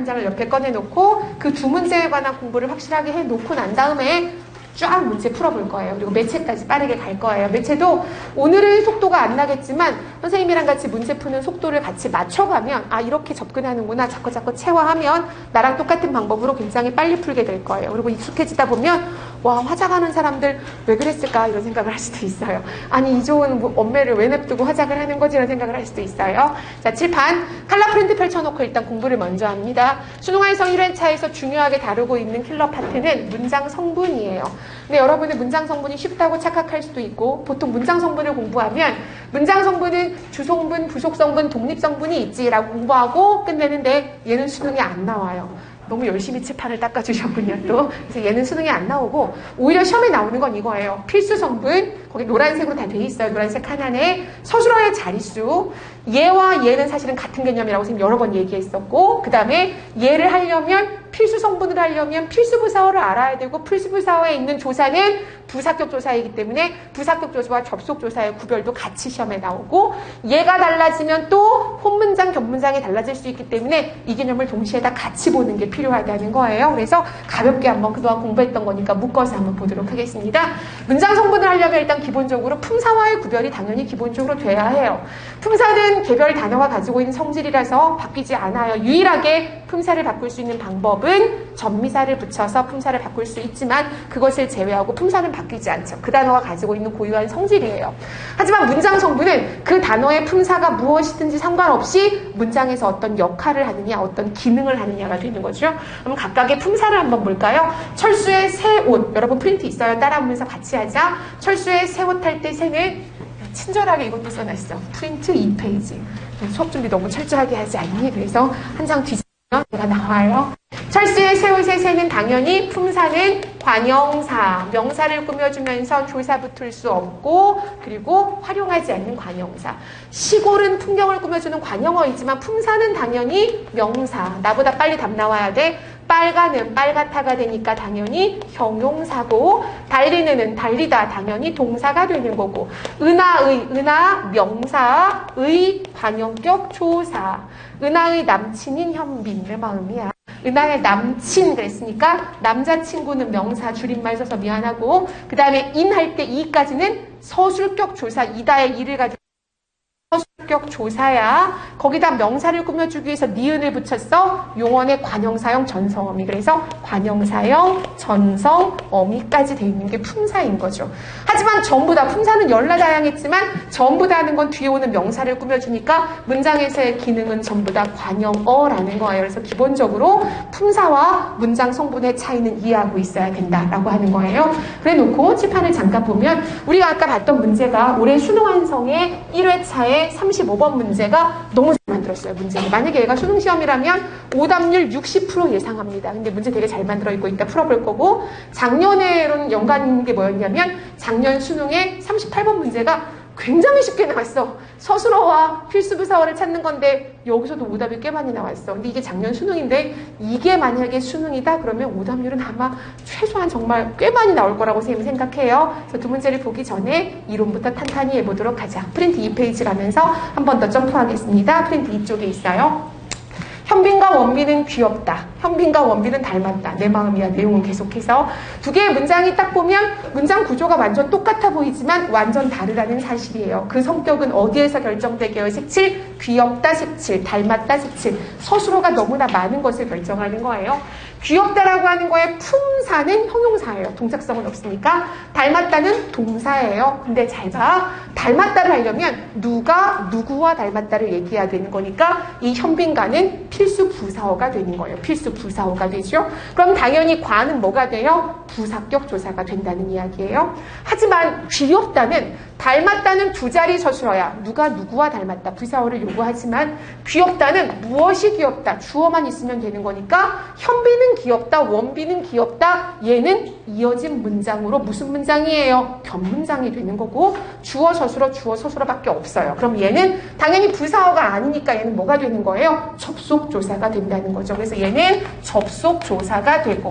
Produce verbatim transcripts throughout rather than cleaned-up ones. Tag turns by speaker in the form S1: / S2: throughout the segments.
S1: 장을 옆에 꺼내놓고 그 두 문제에 관한 공부를 확실하게 해놓고 난 다음에 쫙 문제 풀어볼 거예요. 그리고 매체까지 빠르게 갈 거예요. 매체도 오늘은 속도가 안 나겠지만 선생님이랑 같이 문제 푸는 속도를 같이 맞춰가면 아 이렇게 접근하는구나 자꾸 자꾸 체화하면 나랑 똑같은 방법으로 굉장히 빨리 풀게 될 거예요. 그리고 익숙해지다 보면 와 화작하는 사람들 왜 그랬을까 이런 생각을 할 수도 있어요. 아니 이 좋은 원매를 왜 냅두고 화작을 하는 거지 이런 생각을 할 수도 있어요. 자 칠판 칼라 프린트 펼쳐놓고 일단 공부를 먼저 합니다. 수능완성 일 회차에서 중요하게 다루고 있는 킬러 파트는 문장 성분이에요. 근데 여러분은 문장 성분이 쉽다고 착각할 수도 있고 보통 문장 성분을 공부하면 문장 성분은 주성분, 부속성분, 독립성분이 있지라고 공부하고 끝내는데 얘는 수능에 안 나와요. 너무 열심히 칠판을 닦아주셨군요, 또. 그래서 얘는 수능에 안 나오고, 오히려 시험에 나오는 건 이거예요. 필수 성분, 거기 노란색으로 다 돼 있어요. 노란색 하나에 서술어의 자릿수. 얘와 얘는 사실은 같은 개념이라고 선생님 여러 번 얘기했었고, 그 다음에 얘를 하려면, 필수 성분을 하려면 필수 부사어를 알아야 되고, 필수 부사어에 있는 조사는 부사격 조사이기 때문에 부사격 조사와 접속 조사의 구별도 같이 시험에 나오고, 얘가 달라지면 또 혼문장, 견문장이 달라질 수 있기 때문에 이 개념을 동시에 다 같이 보는 게 필요하다는 거예요. 그래서 가볍게 한번 그동안 공부했던 거니까 묶어서 한번 보도록 하겠습니다. 문장 성분을 하려면 일단 기본적으로 품사와의 구별이 당연히 기본적으로 돼야 해요. 품사는 개별 단어가 가지고 있는 성질이라서 바뀌지 않아요. 유일하게 품사를 바꿀 수 있는 방법은 전미사를 붙여서 품사를 바꿀 수 있지만 그것을 제외하고 품사는 바뀌지 않죠. 그 단어가 가지고 있는 고유한 성질이에요. 하지만 문장 성분은 그 단어의 품사가 무엇이든지 상관없이 문장에서 어떤 역할을 하느냐, 어떤 기능을 하느냐가 되는 거죠. 그럼 각각의 품사를 한번 볼까요? 철수의 새 옷. 여러분 프린트 있어요? 따라하면서 같이 하자. 철수의 새 옷 할 때 새는 친절하게 이것도 써놨어. 프린트 이 페이지. 수업 준비 너무 철저하게 하지 않니? 그래서 한 장 뒤집으면 얘가 나와요. 철수의 새 옷의 새는 당연히 품사는 관형사, 명사를 꾸며주면서 조사 붙을 수 없고 그리고 활용하지 않는 관형사. 시골은 풍경을 꾸며주는 관형어이지만 품사는 당연히 명사. 나보다 빨리 답 나와야 돼. 빨가는 빨갛다가 되니까 당연히 형용사고 달리는은 달리다 당연히 동사가 되는 거고 은하의 은하 명사의 관형격 조사 은하의 남친인 현빈 내 마음이야. 은하의 남친 그랬으니까 남자친구는 명사 줄임말 써서 미안하고 그 다음에 인 할 때 이까지는 서술격 조사 이다의 이를 가지고 서술격 조사야. 거기다 명사를 꾸며주기 위해서 니은을 붙였어. 용언의 관형사형 전성어미. 그래서 관형사형 전성어미까지 돼 있는 게 품사인 거죠. 하지만 전부 다 품사는 열나 다양했지만 전부 다 하는 건 뒤에 오는 명사를 꾸며주니까 문장에서의 기능은 전부 다 관형어라는 거예요. 그래서 기본적으로 품사와 문장 성분의 차이는 이해하고 있어야 된다라고 하는 거예요. 그래 놓고 칠판을 잠깐 보면 우리가 아까 봤던 문제가 올해 수능 완성의 일 회차에 삼십오 번 문제가 너무 잘 만들었어요. 문제를. 만약에 얘가 수능시험이라면 오답률 육십 퍼센트 예상합니다. 근데 문제 되게 잘 만들어 있고 이따 풀어볼 거고 작년에는 연관 있는 게 뭐였냐면 작년 수능에 삼십팔 번 문제가 굉장히 쉽게 나왔어. 서술어와 필수부사어를 찾는 건데 여기서도 오답이 꽤 많이 나왔어. 근데 이게 작년 수능인데 이게 만약에 수능이다 그러면 오답률은 아마 최소한 정말 꽤 많이 나올 거라고 선생님은 생각해요. 그래서 두 문제를 보기 전에 이론부터 탄탄히 해보도록 하자. 프린트 이 페이지 가면서 한 번 더 점프하겠습니다. 프린트 이쪽에 있어요. 현빈과 원빈은 귀엽다. 현빈과 원빈은 닮았다. 내 마음이야. 내용은 계속해서. 두 개의 문장이 딱 보면 문장 구조가 완전 똑같아 보이지만 완전 다르다는 사실이에요. 그 성격은 어디에서 결정되게요? 색칠, 귀엽다 색칠, 닮았다 색칠. 서술어가 너무나 많은 것을 결정하는 거예요. 귀엽다라고 하는 거에 품사는 형용사예요. 동작성은 없으니까. 닮았다는 동사예요. 근데 잘 봐. 닮았다를 하려면 누가 누구와 닮았다를 얘기해야 되는 거니까 이 현빈과는 필수 부사어가 되는 거예요. 필수 부사어가 되죠. 그럼 당연히 과는 뭐가 돼요? 부사격 조사가 된다는 이야기예요. 하지만 귀엽다는 닮았다는 두 자리 서술어야. 누가 누구와 닮았다. 부사어를 요구하지만 귀엽다는 무엇이 귀엽다. 주어만 있으면 되는 거니까 현빈은 귀엽다. 원빈은 귀엽다. 얘는 이어진 문장으로 무슨 문장이에요? 견문장이 되는 거고 주어 서술어 주어 서술어밖에 없어요. 그럼 얘는 당연히 부사어가 아니니까 얘는 뭐가 되는 거예요? 접속 조사가 된다는 거죠. 그래서 얘는 접속 조사가 되고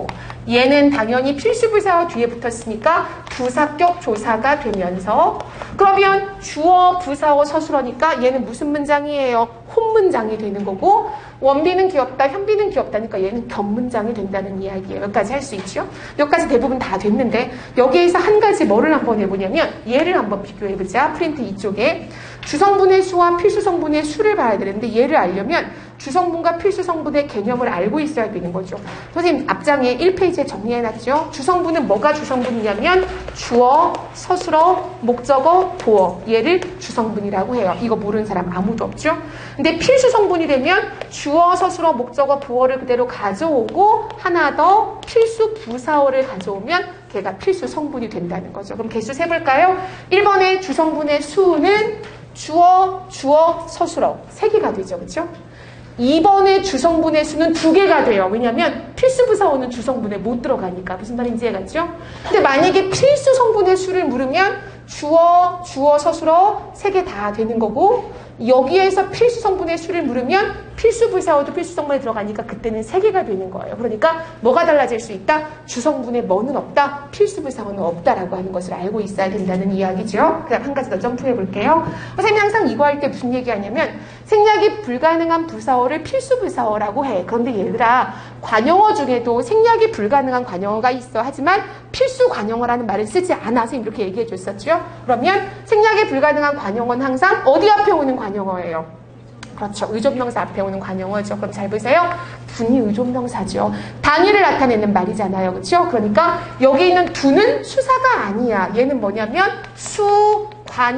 S1: 얘는 당연히 필수 부사어 뒤에 붙었으니까 부사격 조사가 되면서 그러면 주어, 부사어, 서술어니까 얘는 무슨 문장이에요? 혼문장이 되는 거고 원비는 귀엽다, 현비는 귀엽다니까 얘는 견문장이 된다는 이야기예요. 여기까지 할 수 있죠? 여기까지 대부분 다 됐는데 여기에서 한 가지 뭐를 한번 해보냐면 얘를 한번 비교해보자. 프린트 이쪽에 주성분의 수와 필수성분의 수를 봐야 되는데 얘를 알려면 주성분과 필수성분의 개념을 알고 있어야 되는 거죠. 선생님 앞장에 일 페이지에 정리해놨죠. 주성분은 뭐가 주성분이냐면 주어, 서술어, 목적어, 보어 얘를 주성분이라고 해요. 이거 모르는 사람 아무도 없죠. 근데 필수성분이 되면 주어, 서술어, 목적어, 보어를 그대로 가져오고 하나 더 필수 부사어를 가져오면 걔가 필수 성분이 된다는 거죠. 그럼 개수 세볼까요? 일 번의 주성분의 수는 주어, 주어, 서술어 세 개가 되죠. 그렇죠? 이 번의 주성분의 수는 두 개가 돼요. 왜냐하면 필수 부사어는 주성분에 못 들어가니까. 무슨 말인지 이해갔죠? 근데 만약에 필수 성분의 수를 물으면 주어, 주어, 서술어 세 개 다 되는 거고 여기에서 필수 성분의 수를 물으면 필수 부사어도 필수 성분에 들어가니까 그때는 세 개가 되는 거예요. 그러니까 뭐가 달라질 수 있다? 주성분에 뭐는 없다? 필수 부사어는 없다라고 하는 것을 알고 있어야 된다는 이야기죠. 그다음 한 가지 더 점프해 볼게요. 선생님이 항상 이거 할 때 무슨 얘기하냐면 생략이 불가능한 부사어를 필수 부사어라고 해. 그런데 얘들아 관용어 중에도 생략이 불가능한 관용어가 있어. 하지만 필수 관용어라는 말을 쓰지 않아. 선생님 이렇게 얘기해 줬었죠. 그러면 생략이 불가능한 관용어는 항상 어디 앞에 오는 관용어예요? 그렇죠. 의존명사 앞에 오는 관용어죠. 그럼 잘 보세요. 분이 의존명사죠. 단위를 나타내는 말이잖아요. 그렇죠? 그러니까 여기 있는 두는 수사가 아니야. 얘는 뭐냐면 수,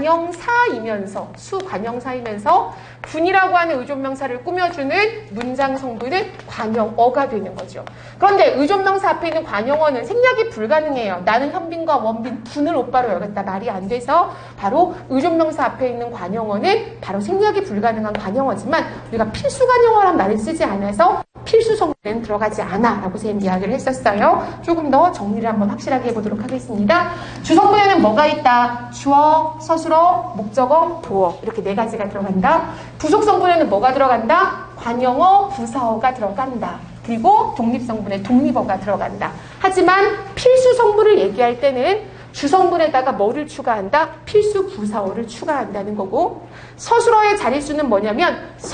S1: 관형사이면서 수, 관형사이면서 분이라고 하는 의존명사를 꾸며주는 문장 성분은 관형어가 되는 거죠. 그런데 의존명사 앞에 있는 관형어는 생략이 불가능해요. 나는 현빈과 원빈, 분을 오빠로 여겼다. 말이 안 돼서 바로 의존명사 앞에 있는 관형어는 바로 생략이 불가능한 관형어지만 우리가 필수 관형어란 말을 쓰지 않아서 필수 성분에는 들어가지 않아 라고 선생님 이야기를 했었어요. 조금 더 정리를 한번 확실하게 해보도록 하겠습니다. 주성분에는 뭐가 있다? 주어, 서술어, 목적어, 보어 이렇게 네 가지가 들어간다. 부속성분에는 뭐가 들어간다? 관형어, 부사어가 들어간다. 그리고 독립성분에 독립어가 들어간다. 하지만 필수 성분을 얘기할 때는 주성분에다가 뭐를 추가한다? 필수 부사어를 추가한다는 거고 서술어의 자릿수는 뭐냐면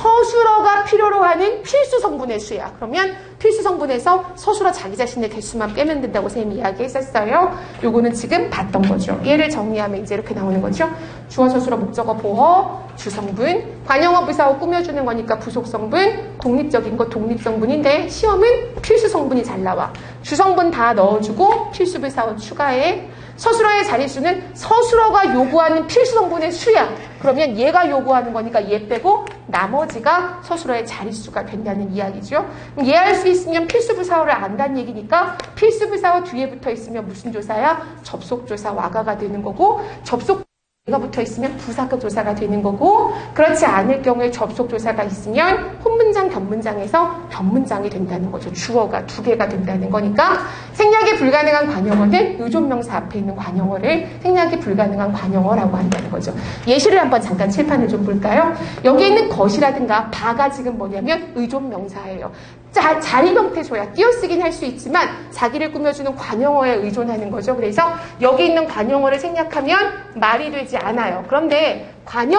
S1: 서술어가 필요로 하는 필수 성분의 수야. 그러면 필수 성분에서 서술어 자기 자신의 개수만 빼면 된다고 선생님이 이야기했었어요. 요거는 지금 봤던 거죠. 얘를 정리하면 이제 이렇게 나오는 거죠. 주어, 서술어, 목적어, 보어, 주성분, 관형어, 부사어 꾸며주는 거니까 부속성분, 독립적인 거 독립성분인데 시험은 필수 성분이 잘 나와. 주성분 다 넣어주고 필수 부사어 추가해. 서술어의 자릿수는 서술어가 요구하는 필수 성분의 수야. 그러면 얘가 요구하는 거니까 얘 빼고 나머지가 서술어의 자릿수가 된다는 이야기죠. 이해할 수 있으면 필수 부사어를 안다는 얘기니까 필수 부사어 뒤에 붙어 있으면 무슨 조사야? 접속조사 와가가 되는 거고 접속 가 붙어 있으면 부사격 조사가 되는 거고 그렇지 않을 경우에 접속 조사가 있으면 혼문장, 견문장에서 견문장이 된다는 거죠. 주어가 두 개가 된다는 거니까 생략이 불가능한 관용어는 의존명사 앞에 있는 관용어를 생략이 불가능한 관용어라고 한다는 거죠. 예시를 한번 잠깐 칠판을 좀 볼까요? 여기 있는 것이라든가 바가 지금 뭐냐면 의존명사예요. 자, 자리 형태소야. 띄어쓰긴 할 수 있지만 자기를 꾸며주는 관용어에 의존하는 거죠. 그래서 여기 있는 관용어를 생략하면 말이 되지 않아요. 그런데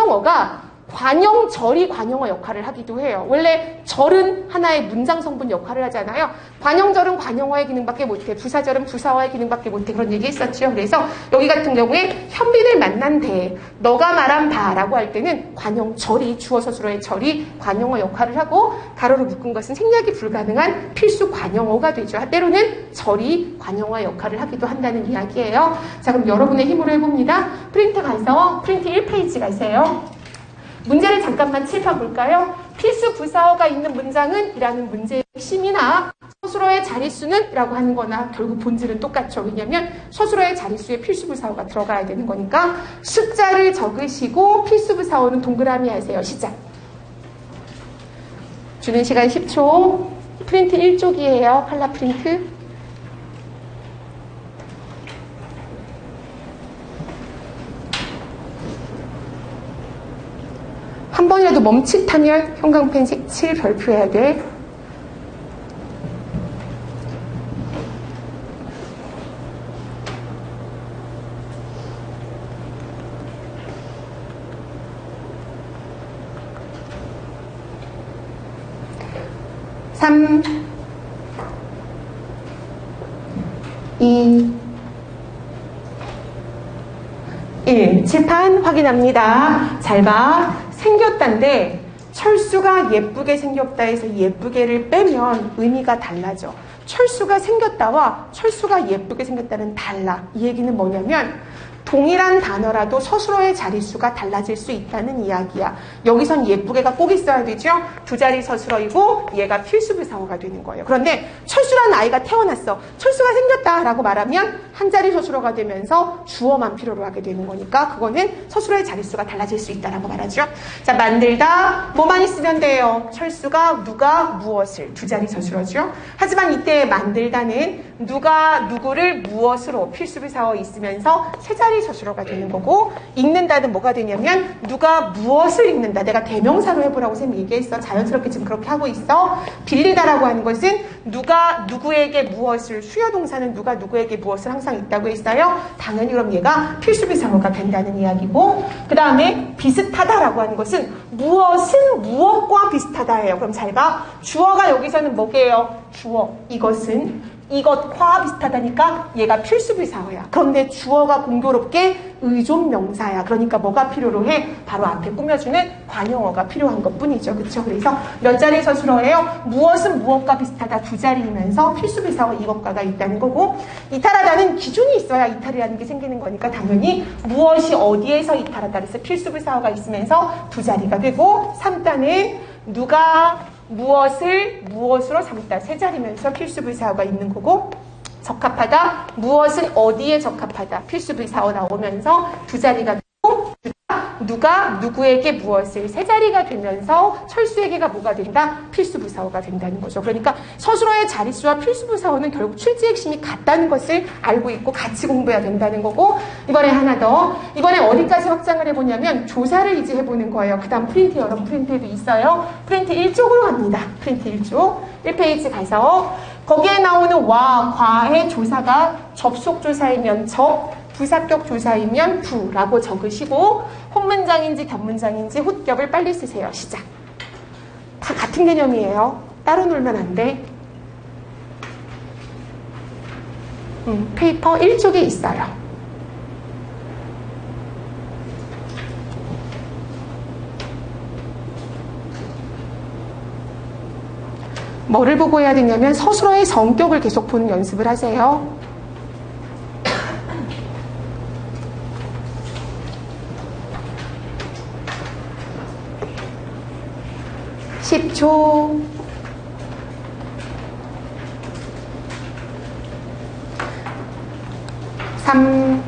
S1: 관용어가 관용절이 관용어 역할을 하기도 해요. 원래 절은 하나의 문장 성분 역할을 하잖아요. 관용절은 관용어의 기능밖에 못해. 부사절은 부사어의 기능밖에 못해. 그런 얘기 했었죠. 그래서 여기 같은 경우에 현빈을 만난 대, 너가 말한 바라고 할 때는 관용절이 주어 서술어의 절이 관용어 역할을 하고 가로로 묶은 것은 생략이 불가능한 필수 관용어가 되죠. 때로는 절이 관용어 역할을 하기도 한다는 이야기예요. 자, 그럼 여러분의 힘으로 해봅니다. 프린트 가서 프린트 일 페이지 가세요. 문제를 잠깐만 칠판 볼까요? 필수 부사어가 있는 문장은 이라는 문제의 핵심이나 서술어의 자릿수는 라고 하는 거나 결국 본질은 똑같죠. 왜냐하면 서술어의 자릿수에 필수 부사어가 들어가야 되는 거니까 숫자를 적으시고 필수 부사어는 동그라미 하세요. 시작. 주는 시간 십 초. 프린트 일 쪽이에요. 칼라 프린트. 한 번이라도 멈칫하면 형광펜 색칠 별표해야 돼. 삼, 이, 일. 칠판 확인합니다. 잘 봐. 생겼다인데 철수가 예쁘게 생겼다 해서 예쁘게를 빼면 의미가 달라져. 철수가 생겼다와 철수가 예쁘게 생겼다는 달라. 이 얘기는 뭐냐면 동일한 단어라도 서술어의 자릿수가 달라질 수 있다는 이야기야. 여기선 예쁘게가 꼭 있어야 되죠. 두 자리 서술어이고 얘가 필수부사어가 되는 거예요. 그런데 철수라는 아이가 태어났어. 철수가 생겼다라고 말하면 한 자리 서술어가 되면서 주어만 필요로 하게 되는 거니까 그거는 서술어의 자릿수가 달라질 수 있다라고 말하죠. 자, 만들다 뭐만 있으면 돼요. 철수가 누가 무엇을 두 자리 서술어죠. 하지만 이때 만들다는 누가 누구를 무엇으로 필수부사어 있으면서 세 자리 서술어가 되는 거고 읽는다는 뭐가 되냐면 누가 무엇을 읽는다. 내가 대명사로 해보라고 쌤이 얘기했어. 자연스럽게 지금 그렇게 하고 있어. 빌리다라고 하는 것은 누가 누구에게 무엇을 수요동사는 누가 누구에게 무엇을 항상 있다고 했어요. 당연히 그럼 얘가 필수비사어가 된다는 이야기고 그 다음에 비슷하다라고 하는 것은 무엇은 무엇과 비슷하다예요. 그럼 잘 봐. 주어가 여기서는 뭐게요? 주어. 이것은 이것과 비슷하다니까 얘가 필수비사어야. 그런데 주어가 공교롭게 의존명사야. 그러니까 뭐가 필요로 해? 바로 앞에 꾸며주는 관용어가 필요한 것뿐이죠. 그렇죠? 그래서 몇 자리 서술어예요? 무엇은 무엇과 비슷하다 두 자리이면서 필수비사어 이것과가 있다는 거고 이탈하다는 기준이 있어야 이탈이라는 게 생기는 거니까 당연히 무엇이 어디에서 이탈하다 그래서 필수비사어가 있으면서 두 자리가 되고 삼단은 누가 무엇을 무엇으로 삼다 세 자리면서 필수부사어가 있는 거고 적합하다 무엇은 어디에 적합하다 필수부사어 나오면서 두 자리가 되고 누가 누구에게 무엇을 세 자리가 되면서 철수에게가 뭐가 된다? 필수부사어가 된다는 거죠. 그러니까 서술어의 자릿수와 필수부사어는 결국 출제 핵심이 같다는 것을 알고 있고 같이 공부해야 된다는 거고 이번에 하나 더 이번에 어디까지 확장을 해보냐면 조사를 이제 해보는 거예요. 그 다음 프린트 여러분 프린트에도 있어요. 프린트 일 쪽으로 갑니다. 프린트 일 쪽 일 페이지 가서 거기에 나오는 와, 과의 조사가 접속조사이면 접 부사격 조사이면 부라고 적으시고 혼문장인지 겹문장인지 훗겹을 빨리 쓰세요. 시작. 다 같은 개념이에요. 따로 놀면 안 돼. 음, 페이퍼 일 쪽에 있어요. 뭐를 보고 해야 되냐면 서술어의 성격을 계속 보는 연습을 하세요. 십 초. 삼.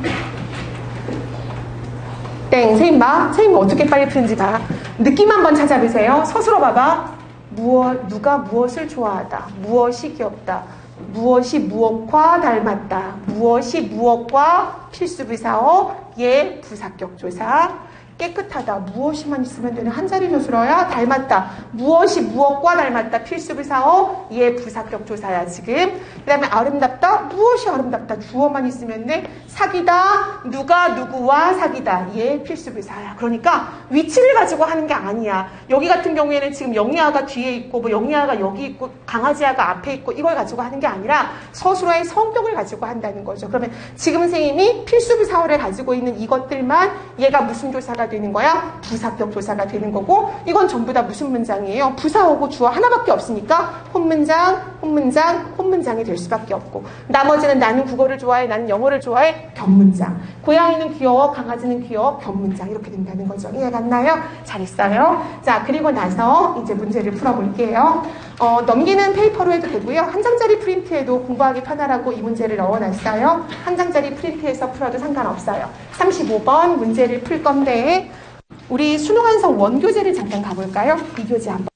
S1: 땡. 선생님 봐. 선생님 어떻게 빨리 푸는지 봐. 느낌 한번 찾아보세요. 서술어 봐봐. 무엇, 누가 무엇을 좋아하다. 무엇이 귀엽다. 무엇이 무엇과 닮았다. 무엇이 무엇과 필수비사어. 예, 부사격 조사. 깨끗하다. 무엇이만 있으면 되는 한 자리 서술어야. 닮았다. 무엇이 무엇과 닮았다. 필수비사어. 예, 부사격 조사야 지금. 그 다음에 아름답다. 무엇이 아름답다. 주어만 있으면 돼. 사귀다. 누가 누구와 사귀다. 예, 필수비사야. 그러니까 위치를 가지고 하는 게 아니야. 여기 같은 경우에는 지금 영리아가 뒤에 있고 뭐 영리아가 여기 있고 강아지아가 앞에 있고 이걸 가지고 하는 게 아니라 서술어의 성격을 가지고 한다는 거죠. 그러면 지금 선생님이 필수비사어를 가지고 있는 이것들만 얘가 무슨 조사가 되는 거야? 부사격 조사가 되는 거고 이건 전부 다 무슨 문장이에요? 부사어고 주어 하나밖에 없으니까 혼문장, 혼문장, 혼문장이 될 수밖에 없고 나머지는 나는 국어를 좋아해, 나는 영어를 좋아해, 겹문장. 고양이는 귀여워, 강아지는 귀여워, 겹문장 이렇게 된다는 거죠. 이해 갔나요? 잘했어요. 자, 그리고 나서 이제 문제를 풀어볼게요. 어, 넘기는 페이퍼로 해도 되고요. 한 장짜리 프린트에도 공부하기 편하라고 이 문제를 넣어놨어요. 한 장짜리 프린트에서 풀어도 상관없어요. 삼십오 번 문제를 풀 건데 우리 수능완성 원교재를 잠깐 가볼까요? 이 교재 한번.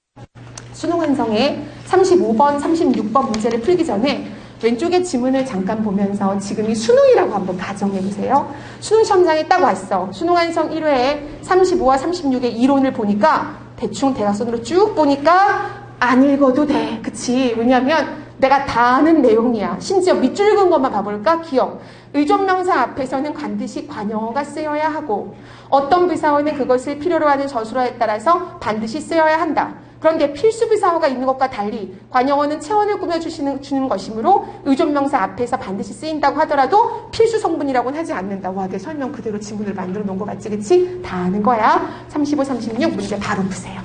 S1: 수능완성의 삼십오 번, 삼십육 번 문제를 풀기 전에 왼쪽에 지문을 잠깐 보면서 지금이 수능이라고 한번 가정해보세요. 수능 시험장에 딱 왔어. 수능완성 일 회에 삼십오와 삼십육의 이론을 보니까 대충 대각선으로 쭉 보니까 안 읽어도 돼. 그치? 왜냐면 내가 다 아는 내용이야. 심지어 밑줄 긋은 것만 봐볼까? 기억. 의존명사 앞에서는 반드시 관용어가 쓰여야 하고 어떤 부사어는 그것을 필요로 하는 저술어에 따라서 반드시 쓰여야 한다. 그런데 필수부사어가 있는 것과 달리 관용어는 체원을 꾸며주시는 주는 것이므로 의존명사 앞에서 반드시 쓰인다고 하더라도 필수 성분이라고는 하지 않는다. 와, 내 설명 그대로 지문을 만들어 놓은 거 맞지? 그치? 다 아는 거야. 삼십오, 삼십육 문제 바로 푸세요.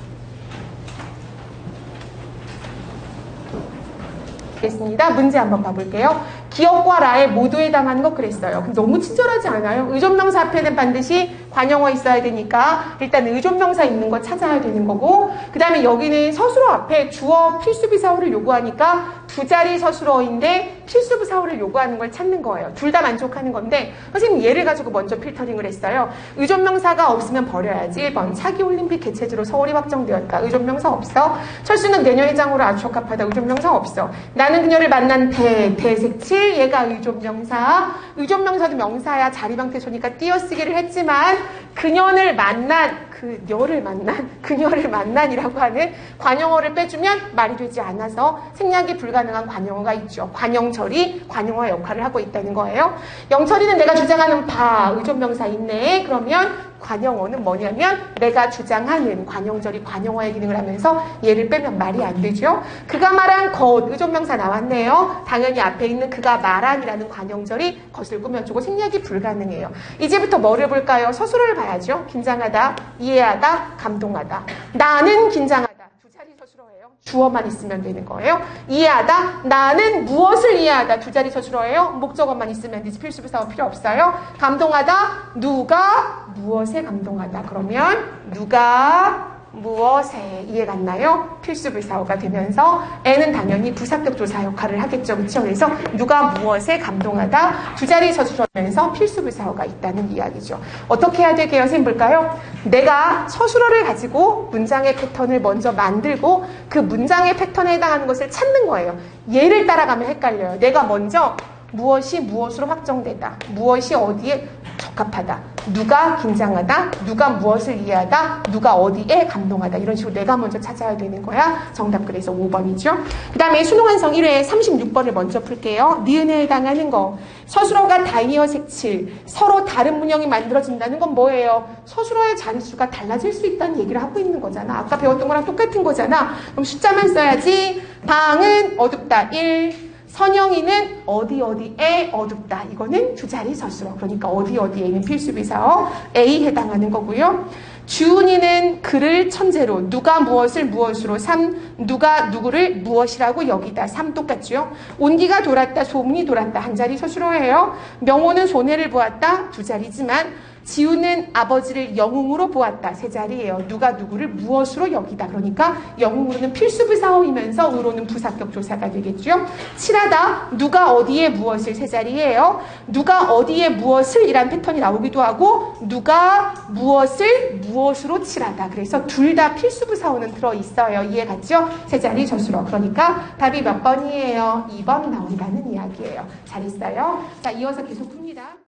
S1: 겠습니다. 문제 한번 봐볼게요. 기역과 라에 모두에 해당하는 거 그랬어요. 너무 친절하지 않아요? 의존명사 앞에는 반드시 관용어 있어야 되니까 일단 의존명사 있는 거 찾아야 되는 거고, 그 다음에 여기는 서술어 앞에 주어 필수부사어를 요구하니까 두 자리 서술어인데 필수부사어를 요구하는 걸 찾는 거예요. 둘 다 만족하는 건데 선생님 얘를 가지고 먼저 필터링을 했어요. 의존명사가 없으면 버려야지. 일 번 차기올림픽 개최지로 서울이 확정되었다. 의존명사 없어. 철수는 내년 회장으로 아주 적합하다. 의존명사 없어. 나는 그녀를 만난 대, 대색칠 얘가 의존명사. 의존명사도 명사야. 자리방태소니까 띄어쓰기를 했지만 그녀를 만난 그녀를 만난 그녀를 만난이라고 하는 관용어를 빼주면 말이 되지 않아서 생략이 불가능한 관용어가 있죠. 관용절이 관용어 역할을 하고 있다는 거예요. 영철이는 내가 주장하는 바 의존명사 있네. 그러면 관용어는 뭐냐면 내가 주장하는 관용절이 관용어의 기능을 하면서 얘를 빼면 말이 안 되죠. 그가 말한 것 의존명사 나왔네요. 당연히 앞에 있는 그가 말한이라는 관용절이 것을 꾸며주고 생략이 불가능해요. 이제부터 뭐를 볼까요? 서술어를 봐야죠. 긴장하다, 이해하다, 감동하다. 나는 긴장하다. 두 자리 서술어예요. 주어만 있으면 되는 거예요. 이해하다. 나는 무엇을 이해하다. 두 자리 서술어예요. 목적어만 있으면 되지. 필수부사어 필요 없어요. 감동하다. 누가 무엇에 감동하다. 그러면 누가 무엇에 이해 갔나요? 필수부사어가 되면서 애는 당연히 부사격 조사 역할을 하겠죠. 그렇죠? 그래서 누가 무엇에 감동하다 두 자리 서술어면서 필수부사어가 있다는 이야기죠. 어떻게 해야 되게요? 선생님 볼까요? 내가 서술어를 가지고 문장의 패턴을 먼저 만들고 그 문장의 패턴에 해당하는 것을 찾는 거예요. 얘를 따라가면 헷갈려요. 내가 먼저 무엇이 무엇으로 확정되다. 무엇이 어디에 적합하다. 누가 긴장하다. 누가 무엇을 이해하다. 누가 어디에 감동하다. 이런 식으로 내가 먼저 찾아야 되는 거야. 정답 그래서 오 번이죠. 그 다음에 수능완성 일 회 삼십육 번을 먼저 풀게요. 니은에 해당하는 거. 서술어가 다이어 색칠. 서로 다른 문형이 만들어진다는 건 뭐예요? 서술어의 자릿수가 달라질 수 있다는 얘기를 하고 있는 거잖아. 아까 배웠던 거랑 똑같은 거잖아. 그럼 숫자만 써야지. 방은 어둡다. 일. 선영이는 어디 어디에 어둡다. 이거는 두 자리 서술어. 그러니까 어디 어디에는 필수비사어 A 해당하는 거고요. 주은이는 그를 천재로 누가 무엇을 무엇으로 삼 누가 누구를 무엇이라고 여기다 삼 똑같죠. 온기가 돌았다. 소문이 돌았다. 한 자리 서술어예요. 명호는 손해를 보았다. 두 자리지만 지우는 아버지를 영웅으로 보았다. 세 자리예요. 누가 누구를 무엇으로 여기다. 그러니까 영웅으로는 필수부사어이면서 으로는 부사격 조사가 되겠죠. 칠하다. 누가 어디에 무엇을. 세 자리예요. 누가 어디에 무엇을 이란 패턴이 나오기도 하고 누가 무엇을 무엇으로 칠하다. 그래서 둘 다 필수부사어는 들어있어요. 이해 갔죠? 세 자리 저수로. 그러니까 답이 몇 번이에요? 이 번 나온다는 이야기예요. 잘했어요. 자, 이어서 계속 풉니다.